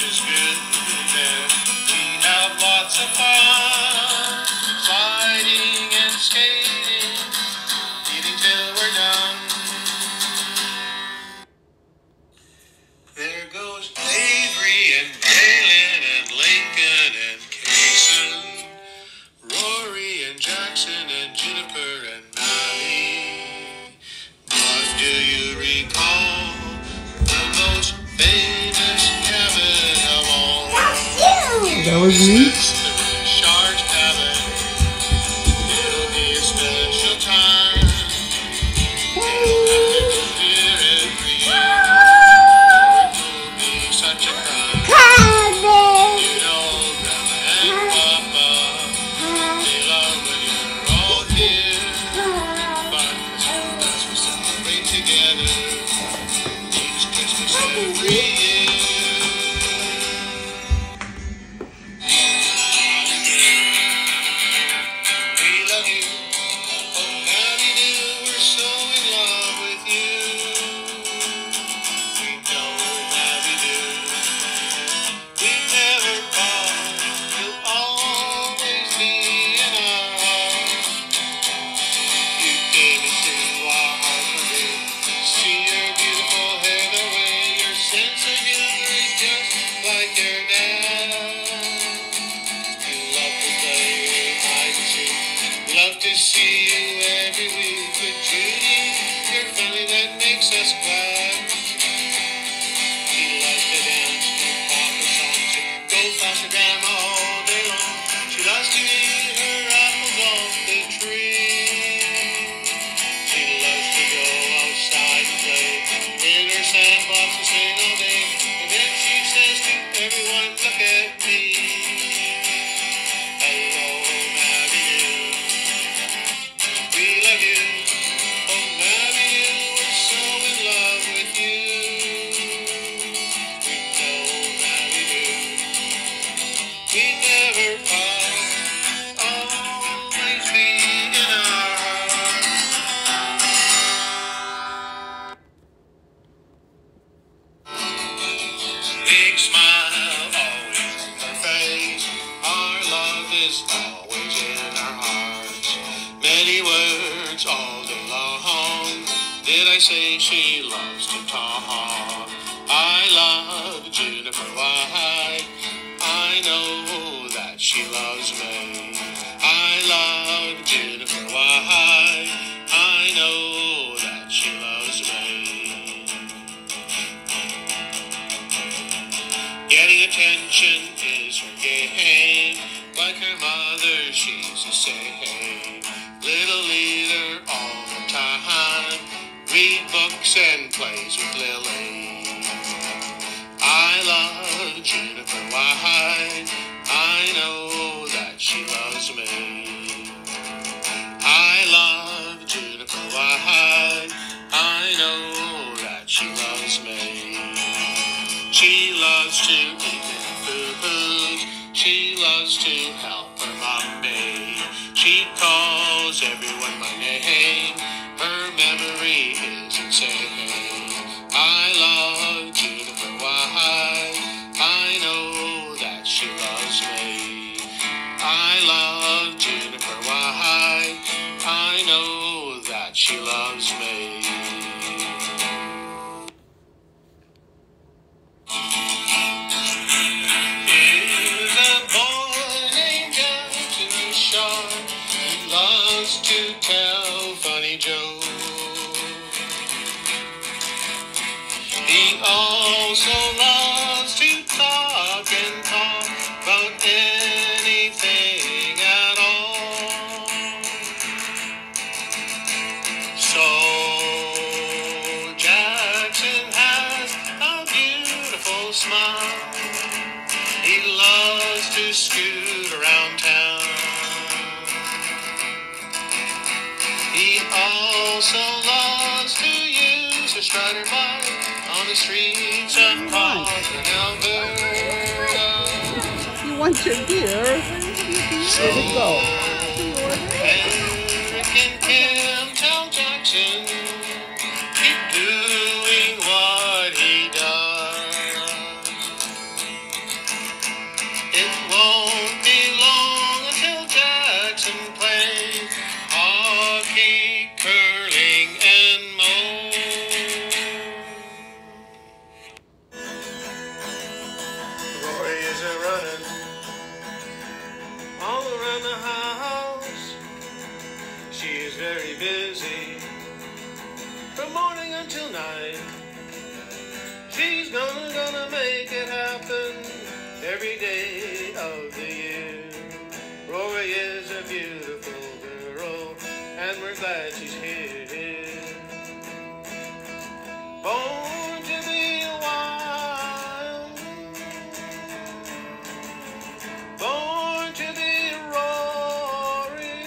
is good there. We have lots of fun, sliding and skating, eating till we're done. There goes Avery and Galen and Lincoln and Kason, Rory and Jackson and Juniper and Maddie. But do you recall the most famous cabin of all? That was me? Shark's cabin. It'll be a special time. We'll have to go there every year. It will be such a crime. You know, Grandma and Papa, they love when you're all here. But as we celebrate together each Christmas every year. We love you. Oh, Maddie knew we're so in love with you. We know that we do. We never part. You'll always be in our heart. You came into our heart one day. See your beautiful hair, the way your sense of humor is just like your dad. You love to play hide and seek. Love to see you every week with Judy. You're funny, that makes us glad. She loves to dance to Papa songs and go faster Grandma all day long. She loves to eat her apples off the tree. She loves to go outside and play in her sandbox and sing all day. And then she says to everyone, look at me. Hello, Maddie. We love you. Oh, Maddie, we're so in love with you. We know Maddie do. We never part. Always be in our heart. Big smile always on her face. Our love is always in our hearts. Many words all day long. Did I say she loves to talk? I love Juniper White. I know that she loves me. I love Juniper White. I know that she loves me. Getting attention is her game. Like her mother, she's the same. Little leader all the time. Read books and plays with Lily. I love Juniper White. I know that she loves me. I love Juniper White. I know that she loves me. She loves to eat food. She loves to help her mommy. She calls everyone by name. Her memory is insane. I love Juniper White. I know that she loves me. I love Juniper White. I know that she loves me. Here's a boy named Jackson Sharp. He loves to tell funny jokes. He also loves to talk and talk about anything at all. So Jackson has a beautiful smile. He loves to scoot around town. He also loves to use a Strider bike on the streets of Cawthron, Alberta. You want your beer? So Here we go. Eric and Kim tell Jackson, keep doing what he does. very busy from morning until night. She's gonna make it happen every day of the year. Rory is a beautiful girl, and we're glad she's here. Born to be wild, born to be Rory.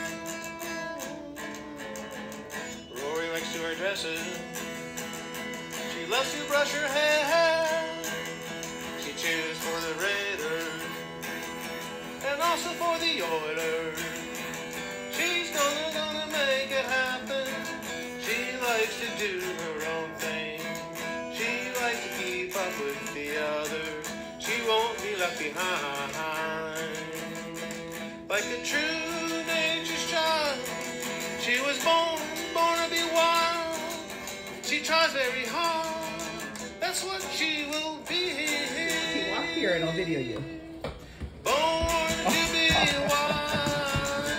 Rory likes to wear dresses. She loves to brush her hair. She cheers for the Raiders and also for the Oilers. She's gonna make it happen. She likes to do her own thing. She likes to keep up with the others. She won't be left behind. Like a true nature's child, she was born to be wild. She tries very hard. That's what she will be. You walk here and I'll video you. Born to be wild.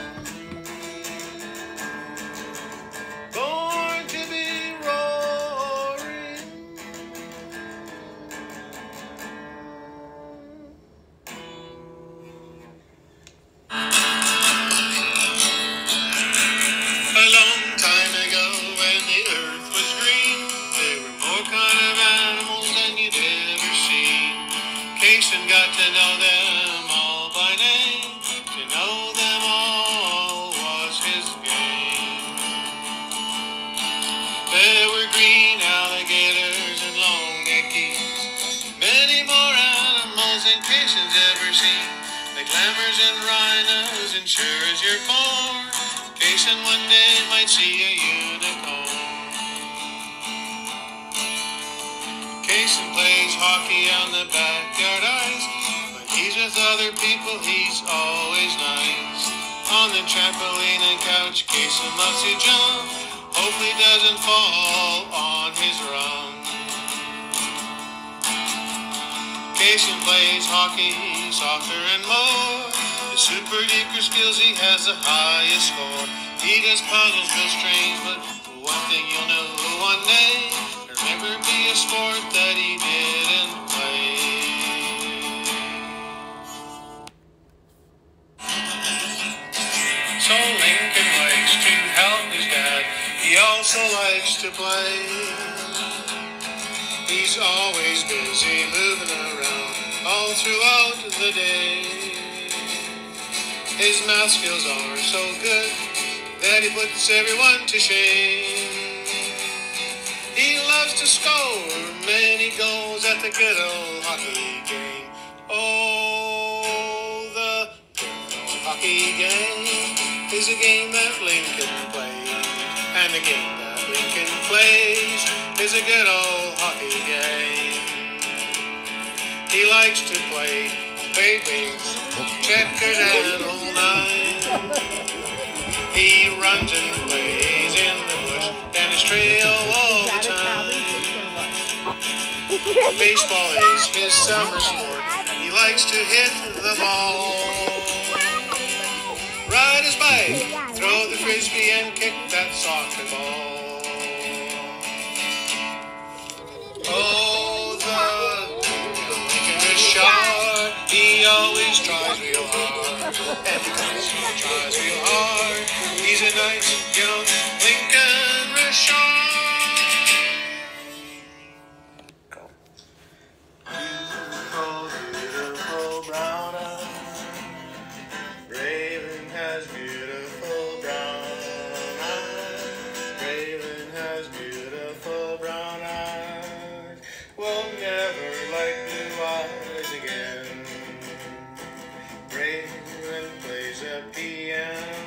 Born to be Rory. A long time ago when the earth was green, there were more kind of animals than you'd ever seen. Cason got to know them all by name. To know them all was his game. There were green alligators and long-necked geese, many more animals than Cason's ever seen. Like llammers and rhinos, and sure as you're born, Cason one day might see a unicorn. Cason plays hockey on the backyard ice. When he's with other people, he's always nice. On the trampoline and couch, Cason loves to jump. Hope he doesn't fall on his run. Cason plays hockey, soccer and more. The super duper skills, he has the highest score. He does puzzles, build strings, but one thing you'll know one day, there'll never be a sport that he didn't play. So Lincoln likes to help his dad. He also likes to play. He's always busy moving around all throughout the day. His math skills are so good that he puts everyone to shame. He loves to score many goals at the good old hockey game. Oh, the good old hockey game is a game that Lincoln plays, and the game that Lincoln plays is a good old hockey game. He likes to play babies, checkers and all night. He runs and plays in the bush and his trail all the time. Baseball is his summer sport. He likes to hit the ball, ride his bike, throw the frisbee and kick that soccer ball. Oh, the Lincoln is sharp. He always tries real hard, and because he tries real hard, he's a nice young Lincoln Richard. Beautiful, beautiful brown eyes. Raven has beautiful brown eyes. Raven has beautiful brown eyes. We'll never like blue eyes again. Raven plays a piano.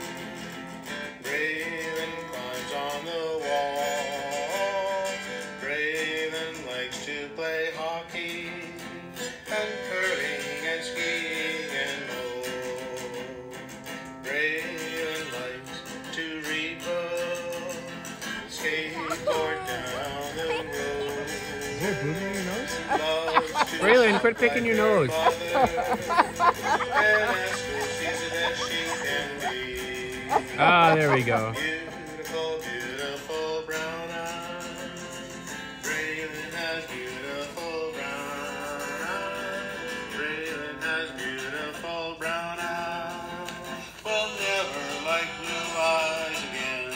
Raven climbs on the wall. Raven likes to play hockey and curling and skiing and more. Raven likes to read books, skateboard down the road. Is there booze in your nose? Braylon, quit picking your nose. And ask her if she's the best she can be. Ah, there we go. Beautiful, beautiful brown eyes. Braylon has beautiful brown eyes. Braylon has beautiful brown eyes. We'll never like blue eyes again.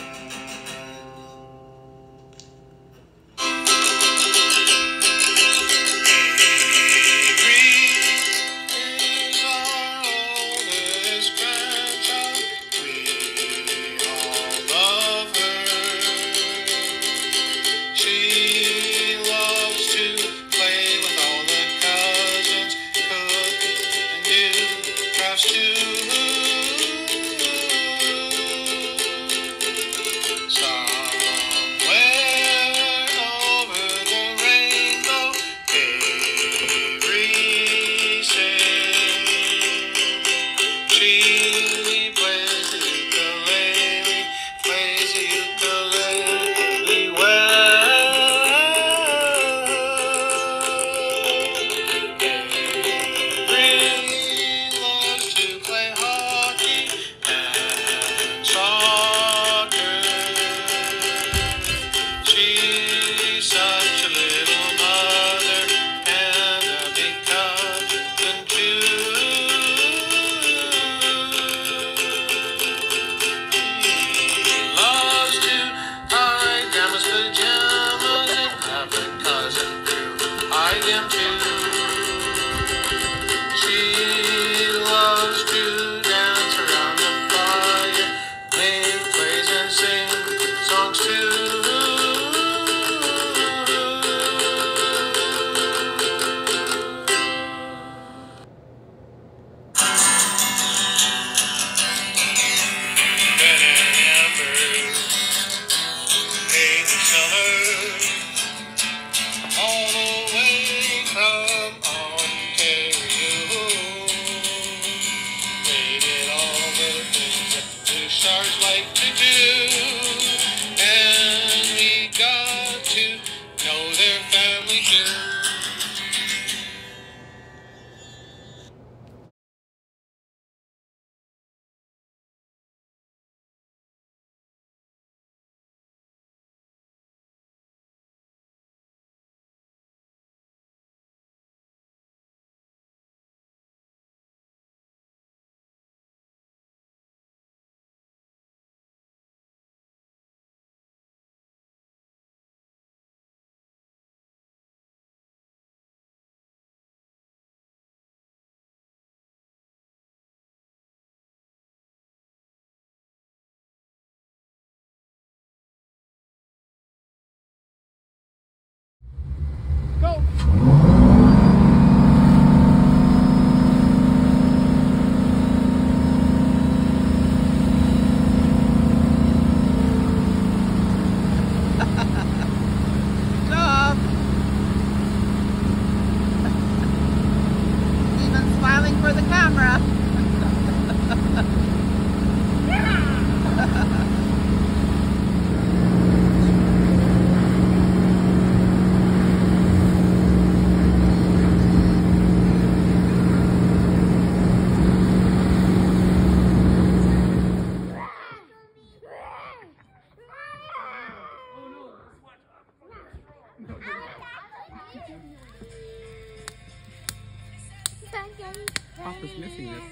Papa's missing this.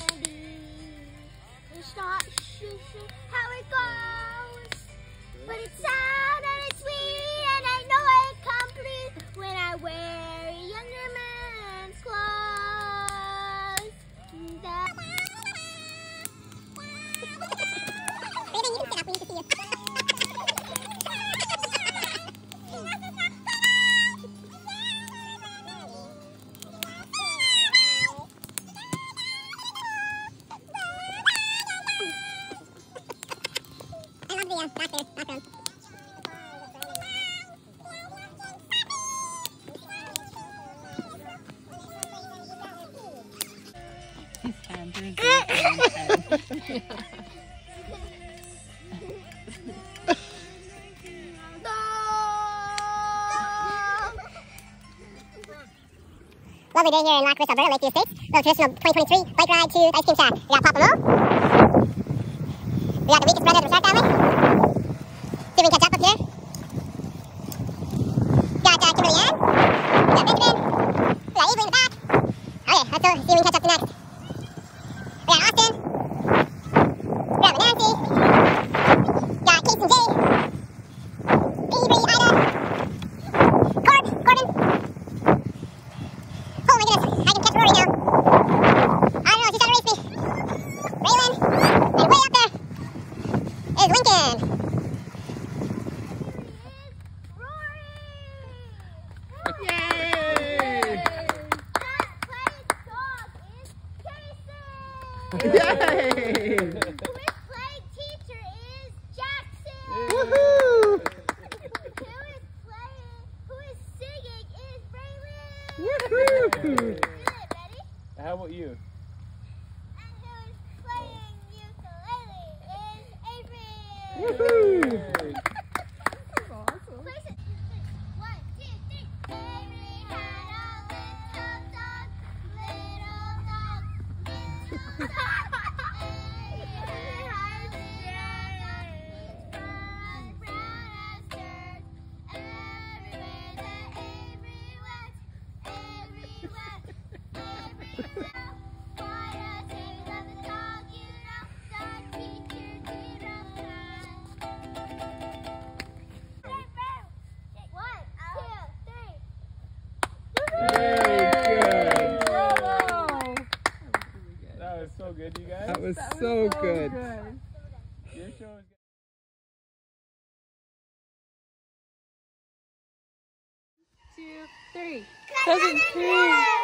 It's not how it goes, but it's sad and it's sweet, and I know it complete when I wear a younger man's clothes. Brayden, you can sit up. We need to see you. Background. His hands are good. Lovely day here in Rock Crest, Alberta, Lakeview Estates. Little traditional 2023 bike ride to the ice cream shack. We got Papa Mo. We got the weakest brother of the Shark family. See if we can catch up here. Got Kimberly Ann. We got Benjamin. We got Avery in the back. Okay, let's go see if we can catch up to next. We got Austin. We got Nancy. Got Casey and Jay. Avery, Ida. Corbin. Oh my goodness, I can catch Rory now. I don't know, she's trying to race me. Raylan. And way up there is Lincoln. Yay! Yay! Whose playing teacher is Jackson. Woohoo! Who is singing is Raylan. Woohoo! Good, ready? How about you? And who is playing ukulele is Avery. Woohoo! Place it. 1, 2, 3. Avery had a little dog. Little dog. Little dog. Avery had brown as dirt. Everywhere that Avery went. Avery went. Avery went. Why does Avery love the dog? You know, the teacher did of time. 1, 2, 3. Very good. Bravo! That was so good, you guys. That was so good. Your show is 2, 3. Cousin Chris!